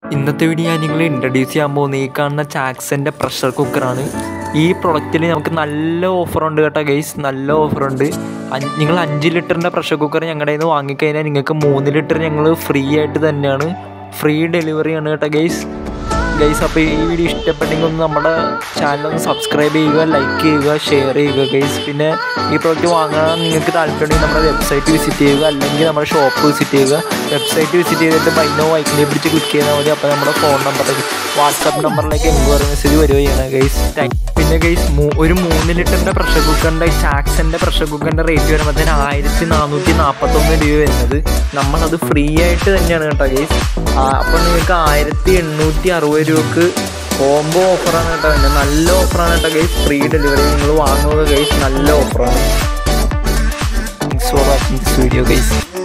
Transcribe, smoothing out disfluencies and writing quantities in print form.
ഇന്നത്തെ വീഡിയോ ഞാൻ നിങ്ങളെ ഇൻട്രൊഡ്യൂസ് ചെയ്യാൻ പോകുന്നത് ഈ കാണുന്ന ചാക്സൻ്റെ പ്രഷർ കുക്കറാണ്. ഈ പ്രൊഡക്റ്റിൽ നമുക്ക് നല്ല ഓഫറുണ്ട് കേട്ടോ ഗൈസ്, നല്ല ഓഫറുണ്ട്. നിങ്ങൾ 5 ലിറ്ററിൻ്റെ പ്രഷർ കുക്കർ ഞങ്ങളുടെ കയ്യിൽ നിന്ന് വാങ്ങിക്കഴിഞ്ഞാൽ നിങ്ങൾക്ക് 3 ലിറ്റർ ഞങ്ങൾ ഫ്രീ ആയിട്ട് തന്നെയാണ്, ഫ്രീ ഡെലിവറിയാണ് കേട്ടോ ഗൈസ്. അപ്പോൾ ഈ വീഡിയോ ഇഷ്ടപ്പെട്ടെങ്കിൽ ഒന്ന് നമ്മുടെ ചാനലൊന്ന് സബ്സ്ക്രൈബ് ചെയ്യുക, ലൈക്ക് ചെയ്യുക, ഷെയർ ചെയ്യുക ഗൈസ്. പിന്നെ ഈ പ്രോഡക്റ്റ് വാങ്ങാൻ നിങ്ങൾക്ക് താല്പര്യമുണ്ടെങ്കിൽ നമ്മുടെ വെബ്സൈറ്റ് വിസിറ്റ് ചെയ്യുക, അല്ലെങ്കിൽ നമ്മുടെ ഷോപ്പ് വിസിറ്റ് ചെയ്യുക. വെബ്സൈറ്റ് വിസിറ്റ് ചെയ്തിട്ട് ബൈ നൗ ഐക്കണിൽ പിടിച്ച് ക്ലിക്ക് ചെയ്താൽ മതി. അപ്പോൾ നമ്മുടെ ഫോൺ നമ്പറിലേക്ക്, വാട്സാപ്പ് നമ്പറിലേക്ക് എൻക്വയറി മെസ്സേജ് വരികയാണ് ഗൈസ്. പിന്നെ ഗൈസ് ഒരു 3 ലിറ്ററിൻ്റെ പ്രഷർ കുക്കറിൻ്റെ ചാക്സൻ്റെ പ്രഷർ കുക്കറിൻ്റെ റേറ്റ് വരുമ്പോഴത്തേന് 1441 രൂപ വരുന്നത്. നമ്മളത് ഫ്രീ ആയിട്ട് തന്നെയാണ് കേട്ടോ ഗൈസ്. അപ്പോൾ നിങ്ങൾക്ക് 1860 രൂപക്ക് കോംബോ ഓഫറാണ് കേട്ടോ. പിന്നെ നല്ല ഓഫറാണ് കേട്ടോ ഗൈസ്, ഫ്രീ ഡെലിവറി. നിങ്ങൾ വാങ്ങുക ഗൈസ്, നല്ല ഓഫറാണ്. Thanks for watching this video guys.